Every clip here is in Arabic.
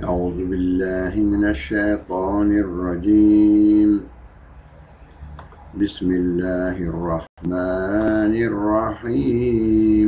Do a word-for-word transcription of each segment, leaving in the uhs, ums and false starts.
أعوذ بالله من الشيطان الرجيم. بسم الله الرحمن الرحيم.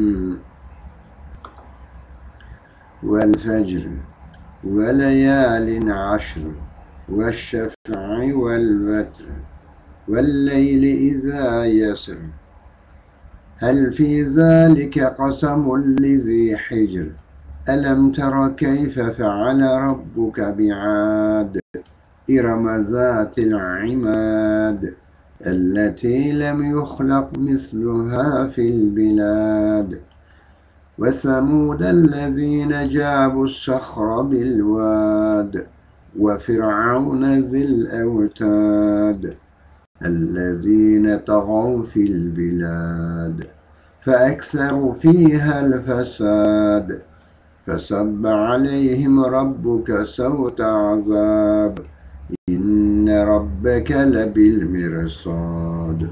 والفجر وليال عشر والشفع والوتر والليل إذا يسر هل في ذلك قسم لذي حجر ألم تر كيف فعل ربك بعاد إرم ذات العماد التي لم يخلق مثلها في البلاد وثمود الذين جابوا الصخر بالواد وفرعون ذي الأوتاد الذين طغوا في البلاد فأكثروا فيها الفساد فصب عليهم ربك سوط عذاب إن ربك لبالمرصاد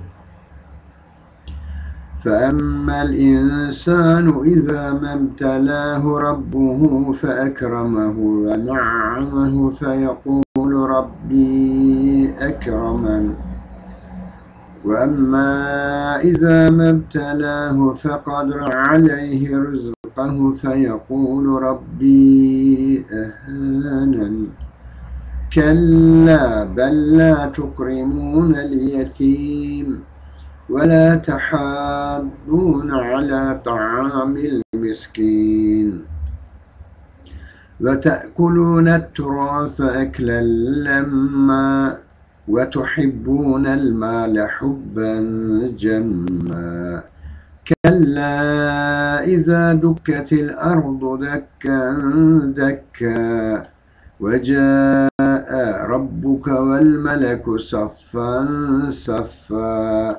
فأما الإنسان إذا ما ابتلاه ربه فأكرمه ونعمه فيقول ربي أكرمن وأما إذا ما ابتلاه فقدر عليه رزقه فيقول ربي أهانن كلا بل لا تكرمون اليتيم ولا تحاضون على طعام المسكين وتأكلون التراث أكلا لما وتحبون المال حبا جما كلا إذا دكت الأرض دكا دكا وجاء ربك والملك صفا صفا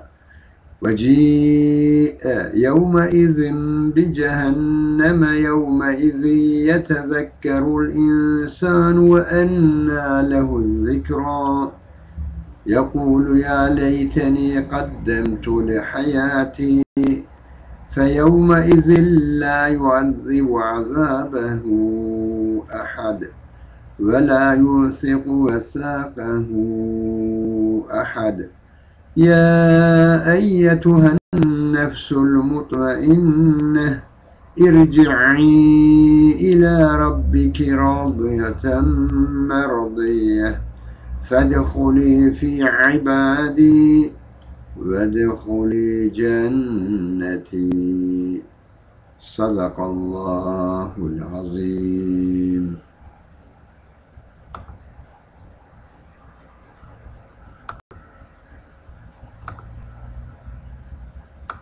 وجيء يومئذ بجهنم يومئذ يتذكر الإنسان وأنى له الذكرى يقول يا ليتني قدمت لحياتي فيومئذ لا يعذب عذابه أحد ولا يوثق وثاقه أحد يا أيتها النفس المطمئنة ارجعي إلى ربك راضية مرضية فادخلي في عبادي وادخلي جنتي صدق الله العظيم.